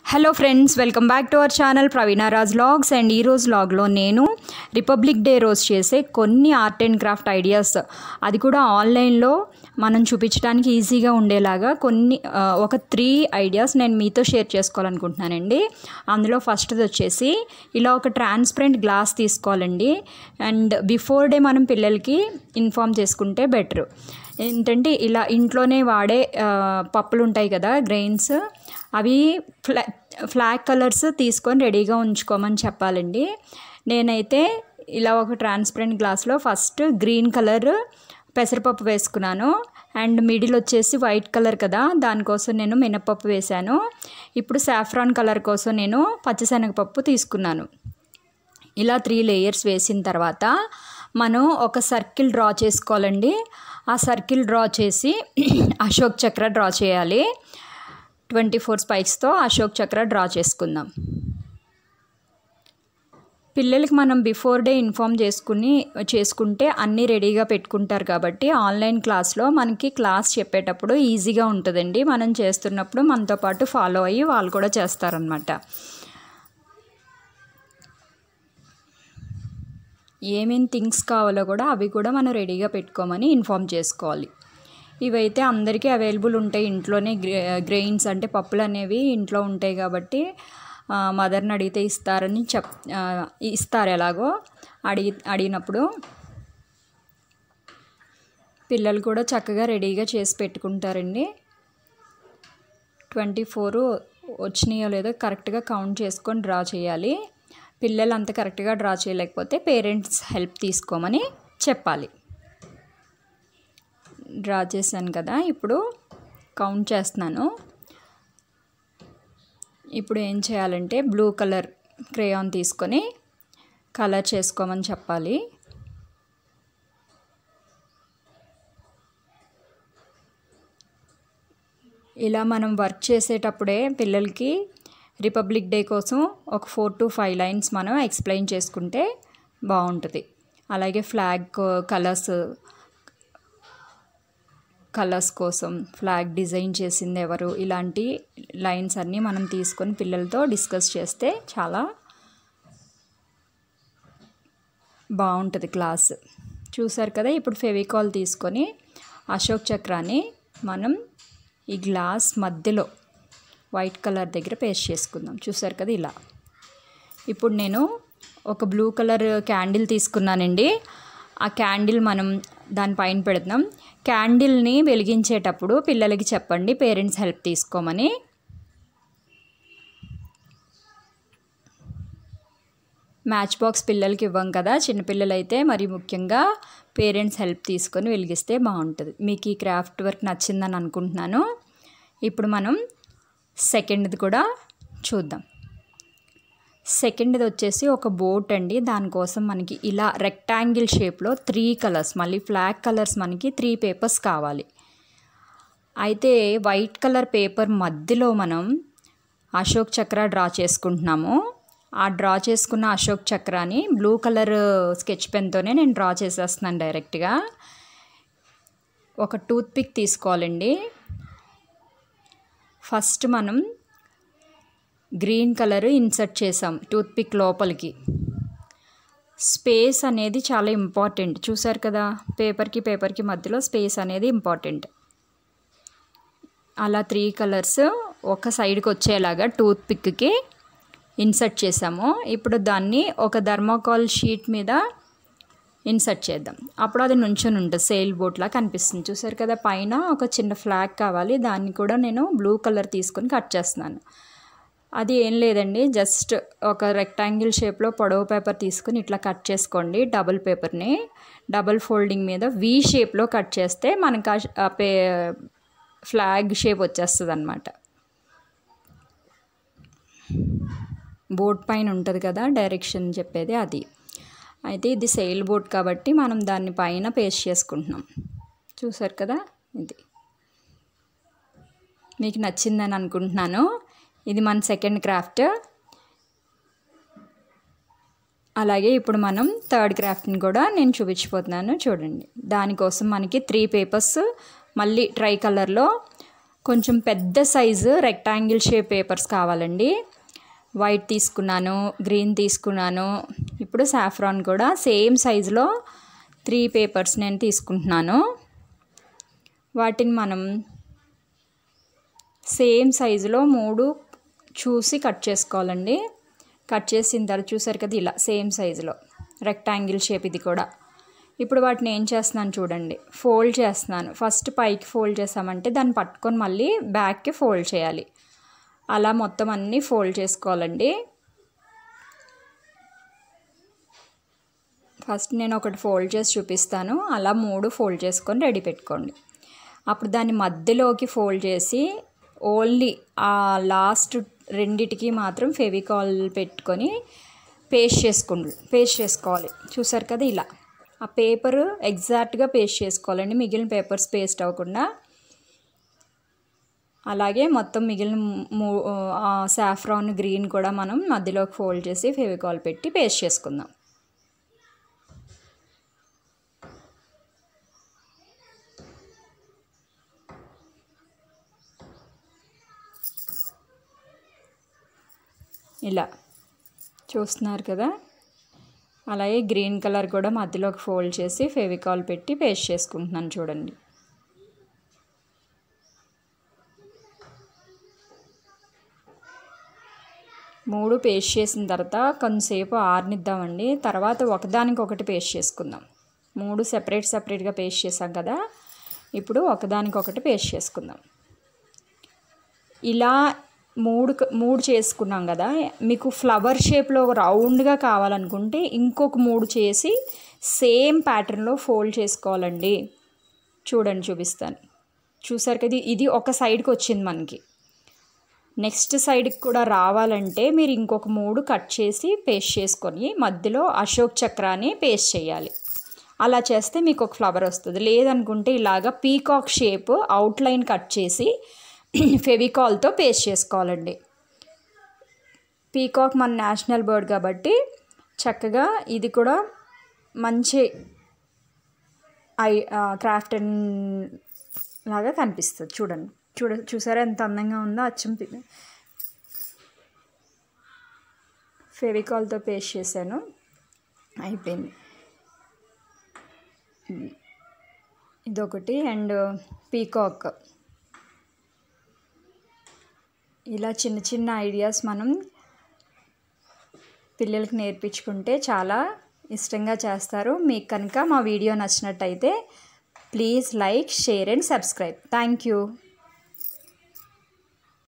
Hello friends, welcome back to our channel Praveena Raj vlogs. And ఈరోజు వ్లాగ్లో నేను రిపబ్లిక్ డే రోజు చేసే కొన్ని ఆర్ట్ అండ్ క్రాఫ్ట్ ఐడియాస్, అది కూడా ఆన్లైన్లో మనం చూపించడానికి ఈజీగా ఉండేలాగా ఒక 3 ఐడియాస్ నేను మీతో షేర్ చేసుకోవాలనుకుంటున్నానండి. అందులో ఫస్ట్ది వచ్చేసి ఇలా ఒక ట్రాన్స్పరెంట్ గ్లాస్ తీసుకోవాలండి. అండ్ బిఫోర్ డే మనం పిల్లలకి ఇన్ఫామ్ చేసుకుంటే బెటర్. ఏంటంటే ఇలా ఇంట్లోనే వాడే పప్పులు ఉంటాయి కదా, గ్రెయిన్స్, అవి ఫ్లాగ్ కలర్స్ తీసుకొని రెడీగా ఉంచుకోమని చెప్పాలండి. నేనైతే ఇలా ఒక ట్రాన్స్పరెంట్ గ్లాస్లో ఫస్ట్ గ్రీన్ కలర్ పెసరపప్పు వేసుకున్నాను. అండ్ మిడిల్ వచ్చేసి వైట్ కలర్ కదా, దానికోసం నేను మినపప్పు వేశాను. ఇప్పుడు సాఫ్రాన్ కలర్ కోసం నేను పచ్చిశనగపప్పు తీసుకున్నాను. ఇలా 3 లేయర్స్ వేసిన తర్వాత మనం ఒక సర్కిల్ డ్రా చేసుకోవాలండి. ఆ సర్కిల్ డ్రా చేసి అశోక్ చక్ర డ్రా చేయాలి. 24 స్పైక్స్తో అశోక్ చక్ర డ్రా చేసుకుందాం. పిల్లలకి మనం బిఫోర్ డే ఇన్ఫామ్ చేసుకుంటే అన్నీ రెడీగా పెట్టుకుంటారు కాబట్టి ఆన్లైన్ క్లాస్లో మనకి క్లాస్ చెప్పేటప్పుడు ఈజీగా ఉంటుందండి. మనం చేస్తున్నప్పుడు మనతో పాటు ఫాలో అయ్యి వాళ్ళు కూడా చేస్తారనమాట. ఏమేమి థింగ్స్ కావాలో కూడా అవి కూడా మనం రెడీగా పెట్టుకోమని ఇన్ఫామ్ చేసుకోవాలి. ఇవైతే అందరికీ అవైలబుల్ ఉంటాయి ఇంట్లోనే. గ్రెయిన్స్ అంటే పప్పులు అనేవి ఇంట్లో ఉంటాయి కాబట్టి మదర్ని అడిగితే ఇస్తారు ఎలాగో అడిగినప్పుడు. పిల్లలు కూడా చక్కగా రెడీగా చేసి పెట్టుకుంటారండి. 24 వచ్చినాయో లేదో కరెక్ట్గా కౌంట్ చేసుకొని డ్రా చేయాలి. పిల్లలు అంత కరెక్ట్గా డ్రా చేయలేకపోతే పేరెంట్స్ హెల్ప్ తీసుకోమని చెప్పాలి. డ్రా చేశాను కదా, ఇప్పుడు కౌంట్ చేస్తున్నాను. ఇప్పుడు ఏం చేయాలంటే బ్లూ కలర్ క్రేయాన్ తీసుకొని కలర్ చేసుకోమని చెప్పాలి. ఇలా మనం వర్క్ చేసేటప్పుడే పిల్లలకి రిపబ్లిక్ డే కోసం ఒక 4 to 5 లైన్స్ మనం ఎక్స్ప్లెయిన్ చేసుకుంటే బాగుంటుంది. అలాగే ఫ్లాగ్ కలర్స్ కోసం ఫ్లాగ్ డిజైన్ చేసింది ఎవరు, ఇలాంటి లైన్స్ అన్నీ మనం తీసుకొని పిల్లలతో డిస్కస్ చేస్తే చాలా బాగుంటుంది క్లాస్. చూసారు కదా, ఇప్పుడు ఫెవికాల్ తీసుకొని అశోక్ చక్రాన్ని మనం ఈ గ్లాస్ మధ్యలో వైట్ కలర్ దగ్గర పేస్ట్ చేసుకుందాం. చూసారు కదా ఇలా. ఇప్పుడు నేను ఒక బ్లూ కలర్ క్యాండిల్ తీసుకున్నానండి. ఆ క్యాండిల్ మనం దానిపైన పెడుతున్నాం. క్యాండిల్ని వెలిగించేటప్పుడు పిల్లలకి చెప్పండి పేరెంట్స్ హెల్ప్ తీసుకోమని. మ్యాచ్ బాక్స్ పిల్లలకి ఇవ్వం కదా, చిన్నపిల్లలైతే మరి ముఖ్యంగా పేరెంట్స్ హెల్ప్ తీసుకొని వెలిగిస్తే బాగుంటుంది. మీకు ఈ క్రాఫ్ట్ వర్క్ నచ్చిందని అనుకుంటున్నాను. ఇప్పుడు మనం సెకండ్ది కూడా చూద్దాం. సెకండ్ది వచ్చేసి ఒక బోట్ అండి. దానికోసం మనకి ఇలా రెక్టాంగిల్ షేప్లో 3 కలర్స్, మళ్ళీ ఫ్లాగ్ కలర్స్ మనకి 3 పేపర్స్ కావాలి. అయితే వైట్ కలర్ పేపర్ మధ్యలో మనం అశోక్ చక్ర డ్రా చేసుకుంటున్నాము. ఆ డ్రా చేసుకున్న అశోక్ చక్రాన్ని బ్లూ కలర్ స్కెచ్ పెన్తోనే నేను డ్రా చేసేస్తున్నాను డైరెక్ట్గా. ఒక టూత్ పిక్ తీసుకోవాలండి. ఫస్ట్ మనం గ్రీన్ కలర్ ఇన్సర్ట్ చేసాం టూత్ పిక్ లోపలికి. స్పేస్ అనేది చాలా ఇంపార్టెంట్. చూసారు కదా, పేపర్కి మధ్యలో స్పేస్ అనేది ఇంపార్టెంట్. అలా 3 కలర్స్ ఒక సైడ్కి వచ్చేలాగా టూత్ పిక్కి ఇన్సర్ట్ చేసాము. ఇప్పుడు దాన్ని ఒక థర్మాకోల్ షీట్ మీద ఇన్సర్ట్ చేద్దాం. అప్పుడు అది నుంచొని ఉంటుంది, సెయిల్ బోట్లా కనిపిస్తుంది. చూసారు కదా, పైన ఒక చిన్న ఫ్లాగ్ కావాలి. దాన్ని కూడా నేను బ్లూ కలర్ తీసుకొని కట్ చేస్తున్నాను. అది ఏం లేదండి, జస్ట్ ఒక రెక్టాంగిల్ షేప్లో పొడవు పేపర్ తీసుకుని ఇట్లా కట్ చేసుకోండి. డబుల్ పేపర్ని డబుల్ ఫోల్డింగ్ మీద V షేప్లో కట్ చేస్తే మనకు ఫ్లాగ్ షేప్ వచ్చేస్తుంది అన్నమాట. బోట్ పైన ఉంటుంది కదా డైరెక్షన్ చెప్పేది అది. అయితే ఇది సెయిల్ బోట్ కాబట్టి మనం దాన్ని పైన పేస్ట్ చేసుకుంటున్నాం. చూసారు కదా, ఇది మీకు నచ్చిందని అనుకుంటున్నాను. ఇది మన సెకండ్ క్రాఫ్ట్. అలాగే ఇప్పుడు మనం థర్డ్ క్రాఫ్ట్ని కూడా నేను చూపించిపోతున్నాను చూడండి. దానికోసం మనకి 3 పేపర్స్ మళ్ళీ ట్రై కలర్లో కొంచెం పెద్ద సైజు రెక్టాంగిల్ షేప్ పేపర్స్ కావాలండి. వైట్ తీసుకున్నాను, గ్రీన్ తీసుకున్నాను. ఇప్పుడు సాఫ్రాన్ కూడా సేమ్ సైజులో 3 పేపర్స్ నేను తీసుకుంటున్నాను. వాటిని మనం సేమ్ సైజులో 3 చూసి కట్ చేసుకోవాలండి. కట్ చేసిన తర్వాత చూసారు కదా, ఇలా సేమ్ సైజులో రెక్టాంగిల్ షేప్ ఇది కూడా. ఇప్పుడు వాటిని ఏం చేస్తున్నాను చూడండి, ఫోల్డ్ చేస్తున్నాను. ఫస్ట్ పైకి ఫోల్డ్ చేసామంటే దాన్ని పట్టుకొని మళ్ళీ బ్యాక్కి ఫోల్డ్ చేయాలి. అలా మొత్తం అన్నీ ఫోల్డ్ చేసుకోవాలండి. ఫస్ట్ నేను ఒకటి ఫోల్డ్ చేసి చూపిస్తాను. అలా 3 ఫోల్డ్ చేసుకొని రెడీ పెట్టుకోండి. అప్పుడు దాన్ని మధ్యలోకి ఫోల్డ్ చేసి ఓన్లీ ఆ లాస్ట్ రెండిటికి మాత్రం ఫెవికాల్ పెట్టుకొని పేస్ట్ చేసుకోవాలి. చూసారు కదా, ఇలా ఆ పేపరు ఎగ్జాక్ట్గా పేస్ట్ చేసుకోవాలండి, మిగిలిన పేపర్స్ పేస్ట్ అవ్వకుండా. అలాగే మొత్తం మిగిలిన సాఫ్రాన్ గ్రీన్ కూడా మనం మధ్యలోకి ఫోల్డ్ చేసి ఫెవికాల్ పెట్టి పేస్ట్ చేసుకుందాం. ఇలా చూస్తున్నారు కదా. అలాగే గ్రీన్ కలర్ కూడా మధ్యలోకి ఫోల్డ్ చేసి ఫెవికాల్ పెట్టి పేస్ట్ చేసుకుంటున్నాను చూడండి. మూడు పేస్ట్ చేసిన తర్వాత కొంతసేపు ఆరనిద్దామండి. తర్వాత ఒకదానికొకటి పేస్ట్ చేసుకుందాం. 3 సెపరేట్గా పేస్ట్ చేసాం కదా, ఇప్పుడు ఒకదానికొకటి పేస్ట్ చేసుకుందాం. ఇలా మూడు చేసుకున్నాం కదా. మీకు ఫ్లవర్ షేప్లో రౌండ్గా కావాలనుకుంటే ఇంకొక 3 చేసి సేమ్ ప్యాటర్న్లో ఫోల్డ్ చేసుకోవాలండి. చూడండి, చూపిస్తాను. చూసారు కదా, ఇది ఒక సైడ్కి వచ్చింది మనకి. నెక్స్ట్ సైడ్కి కూడా రావాలంటే మీరు ఇంకొక 3 కట్ చేసి పేస్ట్ చేసుకొని మధ్యలో అశోక్ చక్రాన్ని పేస్ట్ చేయాలి. అలా చేస్తే మీకు ఒక ఫ్లవర్ వస్తుంది. లేదనుకుంటే ఇలాగా పీకాక్ షేప్ అవుట్లైన్ కట్ చేసి ఫెవికాల్తో పేస్ట్ చేసుకోవాలండి. పీకాక్ మన నేషనల్ బర్డ్ కాబట్టి చక్కగా ఇది కూడా మంచి క్రాఫ్ట్ లాగా కనిపిస్తుంది. చూసారా ఎంత అందంగా ఉందో. అచ్చం ఫెవికాల్తో పేస్ట్ చేశాను, అయిపోయింది. ఇదొకటి. And peacock. ఇలా చిన్న చిన్న ఐడియాస్ మనం పిల్లలకి నేర్పించుకుంటే చాలా ఇష్టంగా చేస్తారు. మీకు కనుక మా వీడియో నచ్చినట్టయితే please like, share and subscribe. Thank you.